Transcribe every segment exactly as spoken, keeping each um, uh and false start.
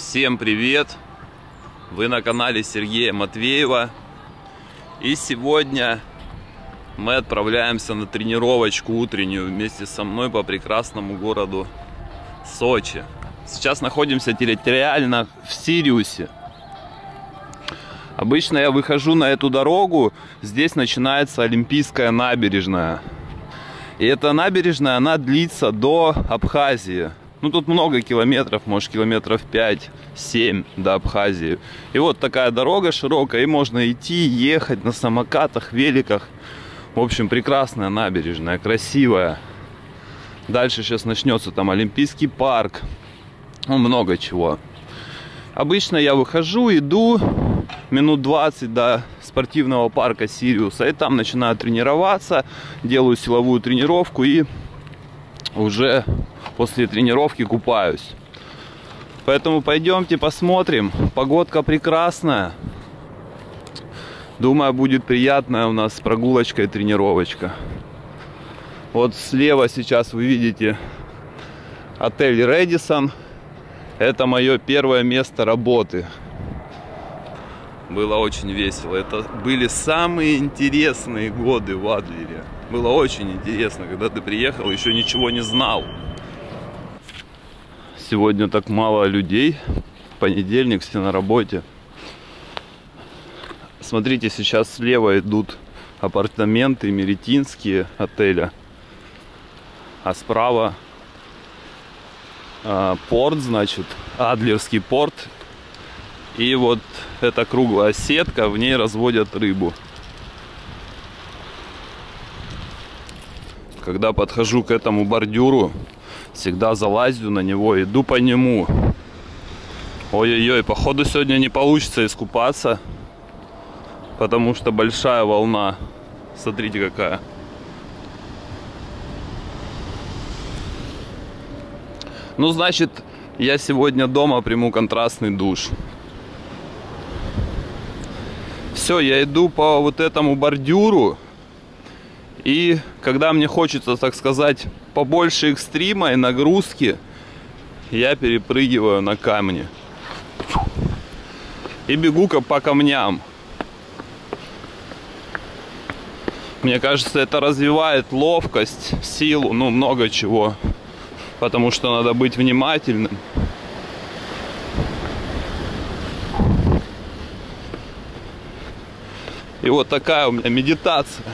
Всем привет! Вы на канале Сергея Матвеева. И сегодня мы отправляемся на тренировочку утреннюю вместе со мной по прекрасному городу Сочи. Сейчас находимся территориально в Сириусе. Обычно я выхожу на эту дорогу, здесь начинается Олимпийская набережная. И эта набережная, она длится до Абхазии. Ну, тут много километров, может, километров пять-семь до Абхазии. И вот такая дорога широкая, и можно идти, ехать на самокатах, великах. В общем, прекрасная набережная, красивая. Дальше сейчас начнется там Олимпийский парк. Ну, много чего. Обычно я выхожу, иду минут двадцать до спортивного парка Сириуса. И там начинаю тренироваться, делаю силовую тренировку и уже после тренировки купаюсь. Поэтому пойдемте посмотрим. Погодка прекрасная. Думаю, будет приятная у нас прогулочка и тренировочка. Вот слева сейчас вы видите отель Рэдисон. Это мое первое место работы. Было очень весело. Это были самые интересные годы в Адлере. Было очень интересно, когда ты приехал, еще ничего не знал. Сегодня так мало людей. Понедельник, все на работе. Смотрите, сейчас слева идут апартаменты меретинские отеля. А справа а, порт, значит, Адлерский порт. И вот эта круглая сетка, в ней разводят рыбу. Когда подхожу к этому бордюру, всегда залазю на него, иду по нему. Ой-ой-ой, походу сегодня не получится искупаться, потому что большая волна. Смотрите, какая. Ну, значит, я сегодня дома приму контрастный душ. Все, я иду по вот этому бордюру. И когда мне хочется, так сказать, побольше экстрима и нагрузки, я перепрыгиваю на камни. И бегу-ка по камням. Мне кажется, это развивает ловкость, силу, ну, много чего. Потому что надо быть внимательным. И вот такая у меня медитация.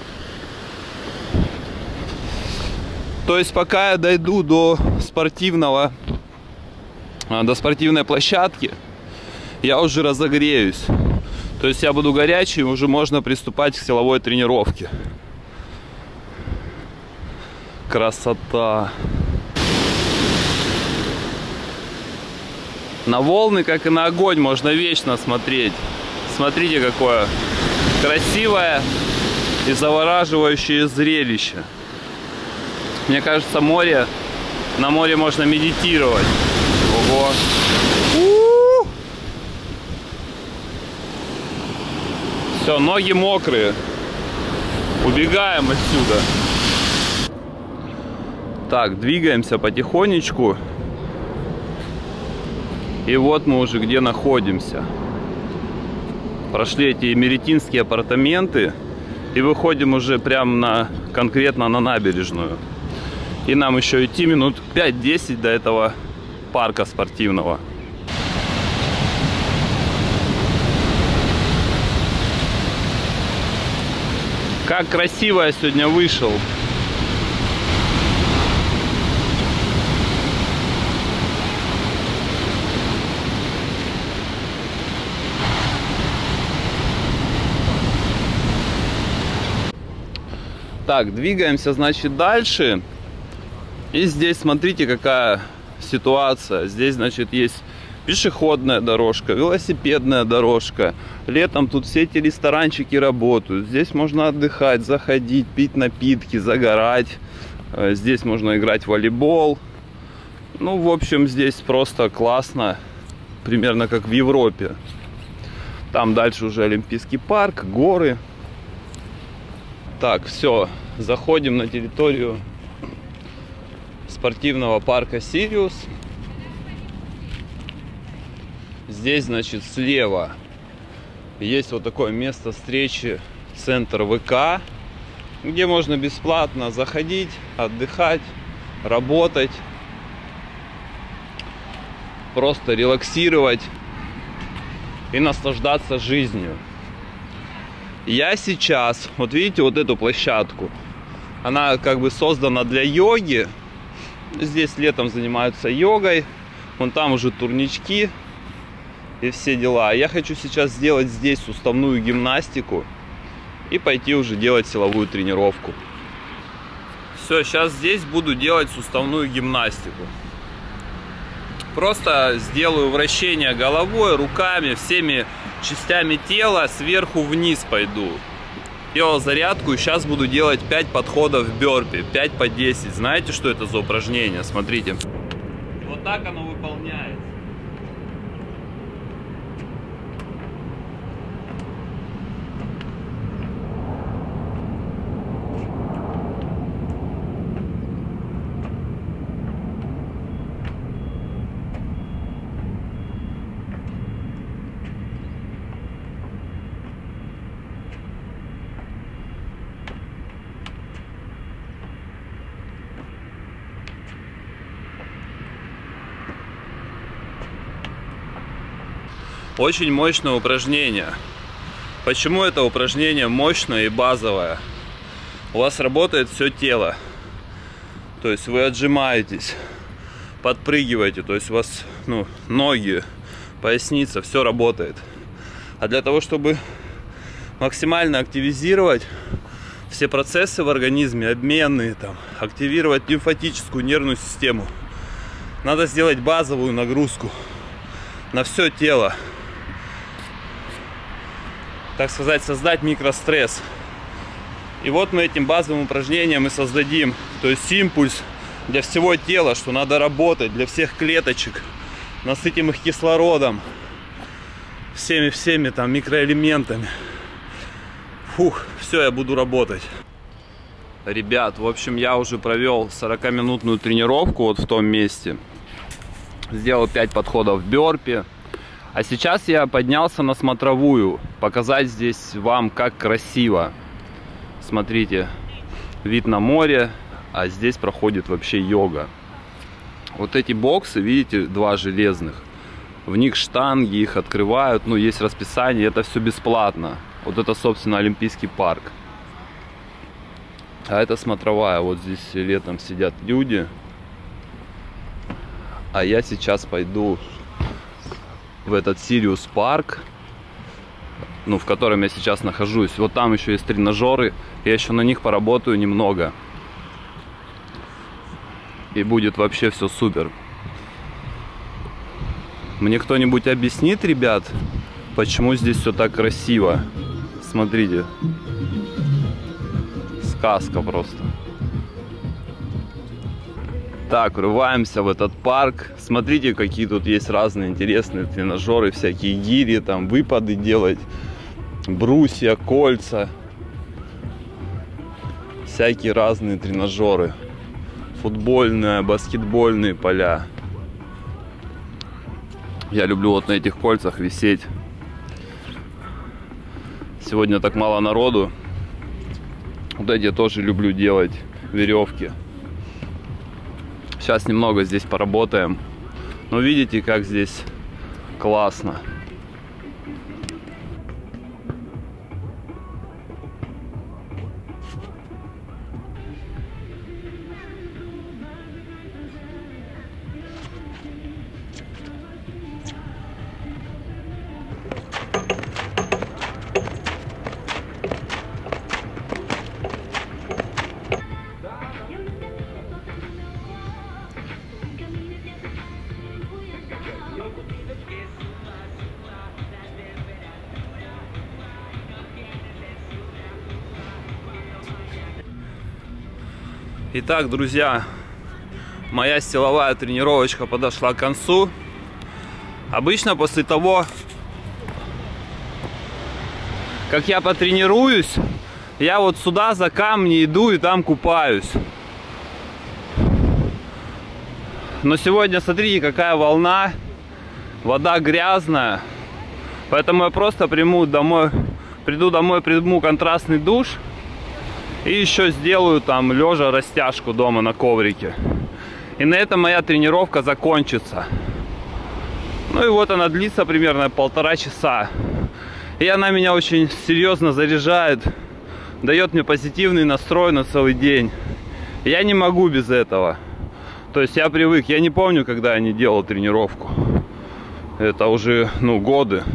То есть пока я дойду до спортивного, до спортивной площадки, я уже разогреюсь. То есть я буду горячий, уже можно приступать к силовой тренировке. Красота. На волны, как и на огонь, можно вечно смотреть. Смотрите, какое красивое и завораживающее зрелище. Мне кажется, море, на море можно медитировать. Ого. У-у-у! Все, ноги мокрые. Убегаем отсюда. Так, двигаемся потихонечку. И вот мы уже где находимся. Прошли эти меретинские апартаменты. И выходим уже прямо на, конкретно на набережную. И нам еще идти минут пять-десять до этого парка спортивного. Как красиво я сегодня вышел. Так, двигаемся, значит, дальше. И здесь, смотрите, какая ситуация. Здесь, значит, есть пешеходная дорожка, велосипедная дорожка. Летом тут все эти ресторанчики работают. Здесь можно отдыхать, заходить, пить напитки, загорать. Здесь можно играть в волейбол. Ну, в общем, здесь просто классно. Примерно как в Европе. Там дальше уже Олимпийский парк, горы. Так, все. Заходим на территорию спортивного парка Сириус. Здесь, значит, слева есть вот такое место встречи, центр ВК, где можно бесплатно заходить, отдыхать, работать, просто релаксировать и наслаждаться жизнью. Я сейчас, вот видите, вот эту площадку, она как бы создана для йоги. Здесь летом занимаются йогой, вон там уже турнички и все дела. Я хочу сейчас сделать здесь суставную гимнастику и пойти уже делать силовую тренировку. Все, сейчас здесь буду делать суставную гимнастику. Просто сделаю вращение головой, руками, всеми частями тела, сверху вниз пойду. Делал зарядку и сейчас буду делать пять подходов в бёрпи, пять по десять. Знаете, что это за упражнение? Смотрите. Вот так оно выполняется. Очень мощное упражнение. Почему это упражнение мощное и базовое? У вас работает все тело. То есть вы отжимаетесь, подпрыгиваете, то есть у вас, ну, ноги, поясница, все работает. А для того, чтобы максимально активизировать все процессы в организме, обменные, там, активировать лимфатическую нервную систему, надо сделать базовую нагрузку на все тело. Так сказать, создать микростресс. И вот мы этим базовым упражнением и создадим, то есть импульс для всего тела, что надо работать, для всех клеточек, насытим их кислородом, всеми-всеми там микроэлементами. Фух, все, я буду работать. Ребят, в общем, я уже провел сорокаминутную тренировку вот в том месте. Сделал пять подходов в бёрпи. А сейчас я поднялся на смотровую, показать здесь вам, как красиво. Смотрите, вид на море, а здесь проходит вообще йога. Вот эти боксы, видите, два железных, в них штанги, их открывают, ну, есть расписание, это все бесплатно. Вот это, собственно, Олимпийский парк. А это смотровая, вот здесь летом сидят люди. А я сейчас пойду в этот Сириус парк, ну, в котором я сейчас нахожусь. Вот там еще есть тренажеры, я еще на них поработаю немного. И будет вообще все супер. Мне кто-нибудь объяснит, ребят, почему здесь все так красиво? Смотрите. Сказка просто. Так, врываемся в этот парк. Смотрите, какие тут есть разные интересные тренажеры, всякие гири, там выпады делать, брусья, кольца, всякие разные тренажеры, футбольные, баскетбольные поля. Я люблю вот на этих кольцах висеть. Сегодня так мало народу. Вот эти я тоже люблю делать, веревки. Сейчас немного здесь поработаем. Но видите, как здесь классно. Итак, друзья, моя силовая тренировочка подошла к концу. Обычно после того, как я потренируюсь, я вот сюда за камни иду и там купаюсь. Но сегодня, смотрите, какая волна. вода грязная. Поэтому я просто приму домой, приду домой, приму контрастный душ. И еще сделаю там лежа растяжку дома на коврике. И на этом моя тренировка закончится. Ну и вот она длится примерно полтора часа. И она меня очень серьезно заряжает. Дает мне позитивный настрой на целый день. Я не могу без этого. То есть я привык. Я не помню, когда я не делал тренировку. Это уже, ну, годы.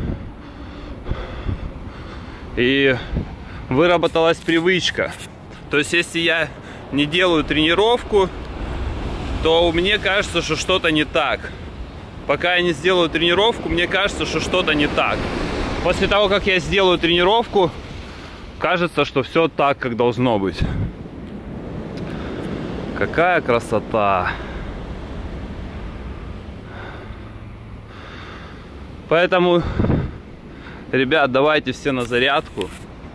И выработалась привычка. То есть, если я не делаю тренировку, то мне кажется, что что-то не так. Пока я не сделаю тренировку, мне кажется, что что-то не так. После того, как я сделаю тренировку, кажется, что все так, как должно быть. Какая красота! Поэтому, ребят, давайте все на зарядку.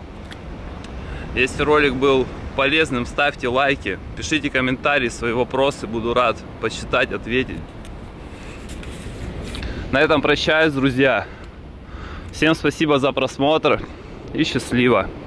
Если ролик был полезным, ставьте лайки, пишите комментарии, свои вопросы, буду рад почитать, ответить. На этом прощаюсь, друзья. Всем спасибо за просмотр и счастливо.